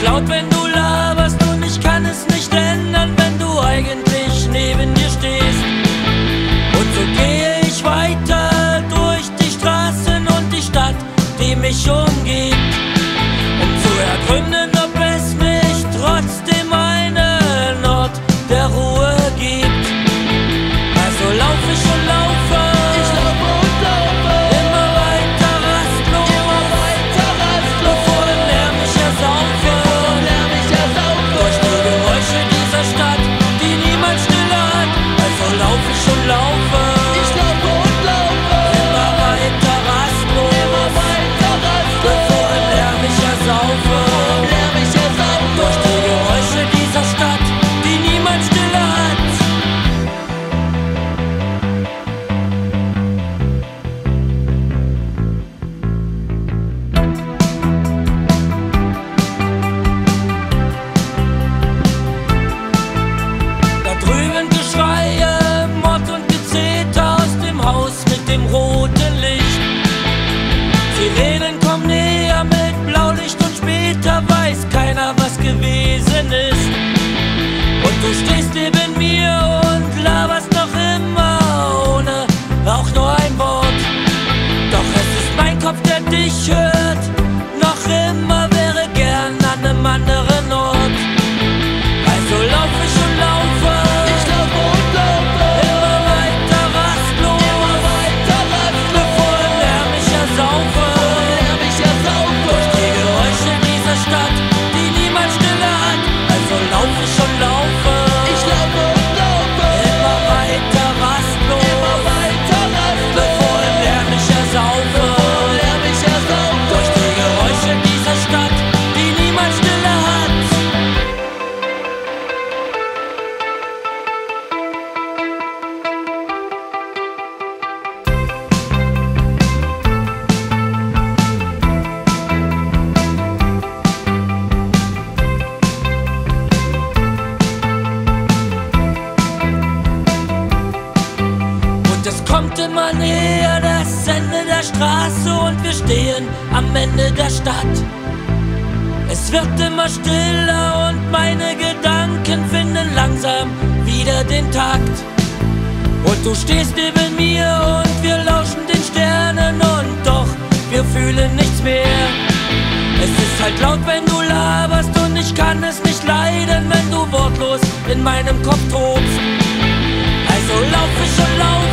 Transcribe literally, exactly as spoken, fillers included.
laut, wenn du laberst, und ich kann es nicht ändern, wenn du eigentlich neben mir stehst. Und so gehe ich weiter durch die Straßen und die Stadt, die mich umgibt, um zu ergründen, ob es nicht trotzdem einen Ort der Ruhe gibt. Also lauf ich und laufe, Ich laufe und laufe, immer weiter rastlos, immer weiter rastlos, bevor im Lärm ich ersaufe, bevor Lärm mich ersaufe. durch die Geräusche dieser Stadt, die niemand stille hat. Also lauf ich und laufe, Ich laufe und laufe, immer weiter rastlos, immer weiter rastlos, bevor im Lärm ich ersaufe, bevor Lärm mich ersaufe. durch die Geräusche dieser Stadt, die niemand stille hat. Da drüben Geschreie, Mord und Gezeter aus dem Haus mit dem roten Licht. Sirenen kommen näher mit Blaulicht und später weiß keiner, was gewesen ist. Und du stehst neben mir und laberst noch immer ohne auch nur ein Wort. Doch es ist mein Kopf, der dich hört. Noch immer wäre gern an einem anderen Ort. Also lauf ich und laufe, Ich laufe und laufe, immer weiter rastlos, immer weiter rastlos, bevor im Lärm ich ersaufe, Lärm mich ersaufe. durch die Geräusche dieser Stadt, die niemand stille hat. Also lauf ich und laufe, Ich laufe und laufe, immer weiter rastlos, immer weiter rastlos, bevor im Lärm ich ersaufe, Lärm mich ersaufe. durch die Geräusche dieser Stadt, die niemand stille hat. Und es kommt immer näher, das Ende der Straße, und wir stehen am Ende der Stadt. Es wird immer stiller und meine Gedanken finden langsam wieder den Takt. Und du stehst neben mir und wir lauschen den Sternen, und doch, wir fühlen nichts mehr. Es ist halt laut, wenn du laberst, und ich kann es nicht leiden, wenn du wortlos in meinem Kopf tobst. Also lauf ich und lauf